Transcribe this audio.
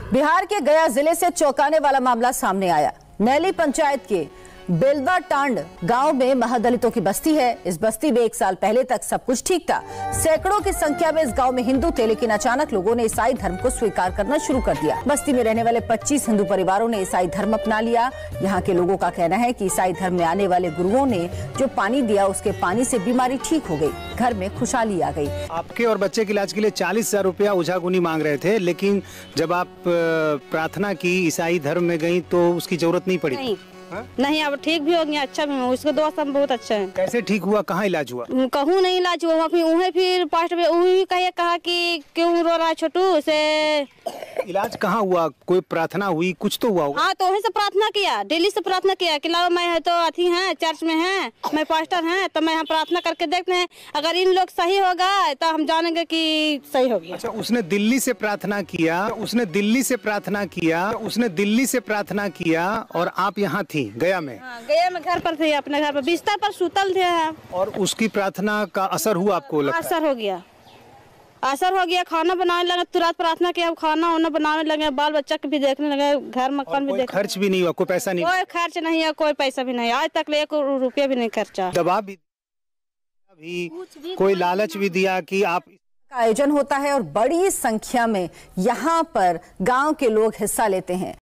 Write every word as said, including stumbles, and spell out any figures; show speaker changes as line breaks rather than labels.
बिहार के गया जिले से चौंकाने वाला मामला सामने आया। नैली पंचायत के बेलवा टांड गांव में महादलितों की बस्ती है। इस बस्ती में एक साल पहले तक सब कुछ ठीक था। सैकड़ों की संख्या में इस गांव में हिंदू थे, लेकिन अचानक लोगों ने ईसाई धर्म को स्वीकार करना शुरू कर दिया। बस्ती में रहने वाले पच्चीस हिंदू परिवारों ने ईसाई धर्म अपना लिया। यहाँ के लोगों का कहना है कि ईसाई धर्म में आने वाले गुरुओं ने जो पानी दिया, उसके पानी से बीमारी ठीक हो गई, घर में खुशहाली आ गई।
आपके और बच्चे के इलाज के लिए चालीस हजार रुपया ओझागुनी मांग रहे थे, लेकिन जब आप प्रार्थना की, ईसाई धर्म में गई, तो उसकी जरूरत नहीं पड़ी।
नहीं, हा? नहीं, अब ठीक भी हो गया, अच्छा भी हो, उसको दुआ सब बहुत अच्छा है।
कैसे ठीक हुआ, कहाँ इलाज हुआ?
कहूँ नहीं इलाज हुआ, फिर उन्हें फिर पास्ट में उन्हें कहे कहा कि क्यों रो रहा छोटू से।
इलाज कहाँ हुआ? कोई प्रार्थना हुई, कुछ तो हुआ होगा।
हाँ, तो वहीं से प्रार्थना किया, डेली से प्रार्थना किया कि लाओ मैं है तो अथी है, चर्च में है, मैं पास्टर है, तो मैं यहाँ प्रार्थना करके देखते हैं, अगर इन लोग सही होगा तो हम जानेंगे कि सही हो गया।
अच्छा, उसने दिल्ली से प्रार्थना किया, उसने दिल्ली से प्रार्थना किया, उसने दिल्ली से प्रार्थना किया और आप यहाँ थी गया में?
हाँ, गया में घर पर थे, अपने घर पर बिस्तर पर सुतल थे।
और उसकी प्रार्थना का असर हुआ आपको? लगता
असर हो गया, असर हो गया। खाना बनाने लगे, तुरंत प्रार्थना किया, खाना वाना बनाने लगे, बाल बच्चा के भी देखने लगे, घर मकान भी देख।
खर्च भी नहीं हुआ? कोई पैसा नहीं?
कोई खर्च नहीं है, कोई पैसा भी नहीं, आज तक एक रुपया भी नहीं खर्चा।
दबाव भी, भी कोई लालच भी दिया कि आप
का आयोजन होता है और बड़ी संख्या में यहाँ पर गांव के लोग हिस्सा लेते हैं।